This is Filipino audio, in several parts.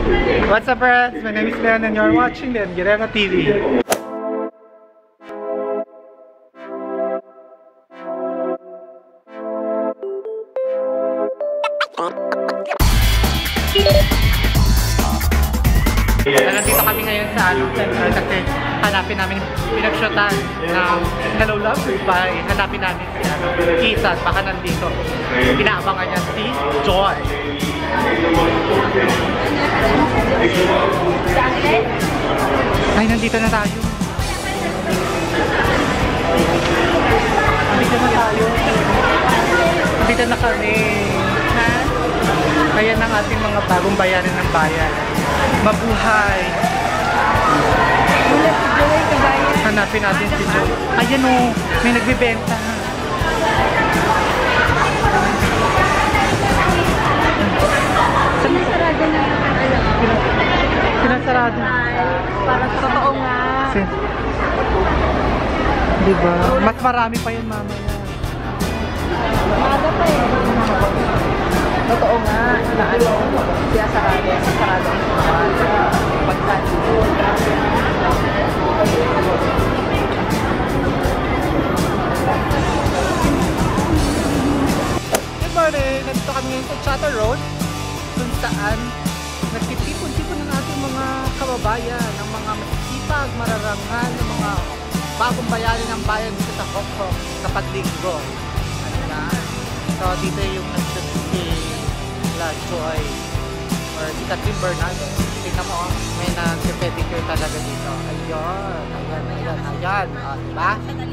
What's up, friends? My name is Leon and you're watching Leon Guerrero TV. Nandito kami ngayon sa center kasi hanapin namin pinag-shootan ng Hello Love Goodbye. Hanapin namin si Isa, baka nandito. Pinaabangan niya si Joy. Ay, nandito na tayo. Nandito na kami. Ha? Ayan ang ating mga bagong bayarin ng bayan. Mabuhay! Hanapin natin si Joy. Ayan o, may nagbibenta. Sinasarado na yung Sinasarado. para sa totoo nga. Diba? Mas marami pa yun mamaya. Umaga pa eh. Totoo nga. Na ano, sinasarado. Sinasarado. Pagkati. Good morning! Nandito kami ngayon sa Chatter Road kung saan nagtitipon-tipon ng ating mga kababayan, ng mga masisipag, mararangal, ng mga bagong bayani ng bayan dito sa Hong Kong kapag linggo. Ano na? So dito yung nag-shoot si La Joy or si Catherine Bernardo. Tingnan mo, may nag-pedicure talaga dito. Ayun, ayan, ayan, ayan. O, diba?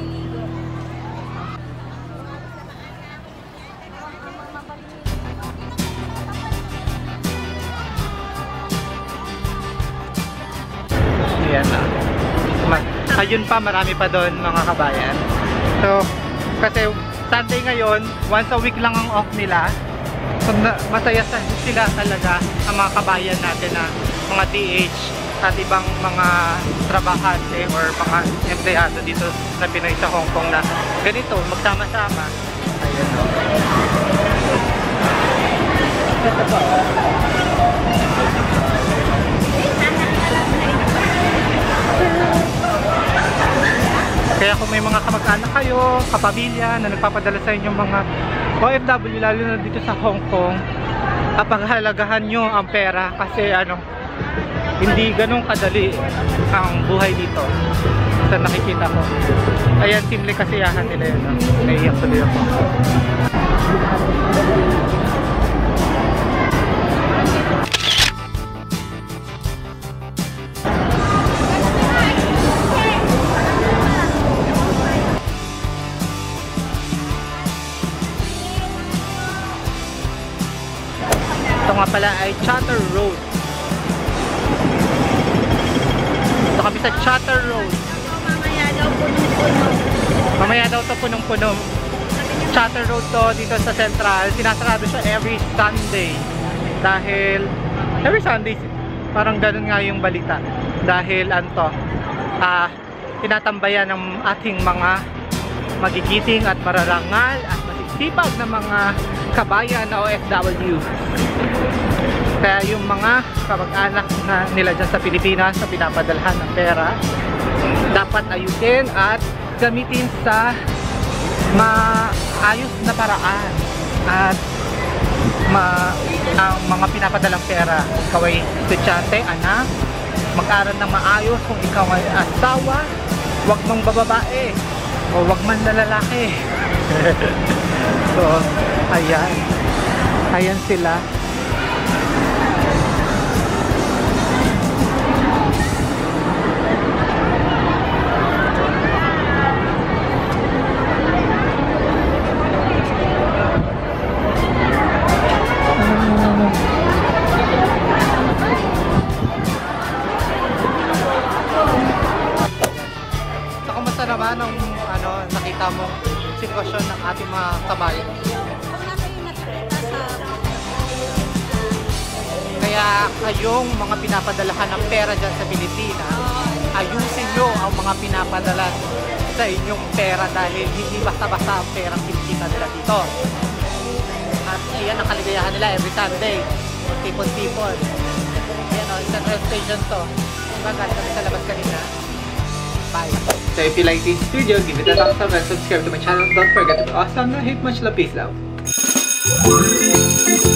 Ayan na. Ayun pa, marami pa doon mga kabayan. So, kasi Sunday ngayon, once a week lang ang off nila. So, masaya sila talaga ang mga kabayan natin na mga DH at ibang mga trabahante or mga empleyado dito na Pinoy sa Hong Kong na ganito, magsama-sama. Ayan o. Kaya kung may mga kamag-anak kayo, kapamilya na nagpapadala sa inyong mga OFW lalo na dito sa Hong Kong, paghalagahan nyo ang pera kasi ano, hindi ganun kadali ang buhay dito sa nakikita ko. Ayan, simple kasiyahan nila yun. Naiiyak tuloy ako. Ito nga pala ay Chatter Road. Ito kami sa Chatter Road. Mamaya daw punong-puno. Mamaya daw ito punong-puno. Chatter Road to dito sa Central. Sinasarado siya every Sunday. Dahil, every Sunday, parang ganun nga yung balita. Dahil anto, tinatambayan ng ating mga magigiting at mararangal at masisipag na mga kabayan na OFW. Kaya yung mga kamag-anak na nila dyan sa Pilipinas na pinapadalhan ng pera, dapat ayusin at gamitin sa maayos na paraan. At ang mga pinapadalang pera, ikaw ay estudyante, anak, mag-aral ng maayos. Kung ikaw ay asawa, wag mong bababae o wag man na lalaki. So, ayan. Ayan sila. So, kumusta naman ang nakita mo sitwasyon ng ating mga kabayan? Kaya kayong mga pinapadalahan ng pera dyan sa Pilipinas, ayusin nyo ang mga pinapadala sa inyong pera dahil hindi basta-basta ang perang kinikita nila dito. At ayan ang kaligayahan nila every Sunday. Tipon-tipon. Ayan o, station to. Bagat kami sa labas kanina. Bye. So if you like this video, give it a thumbs up and subscribe to my channel. Don't forget to be awesome. No hate much love. Peace out.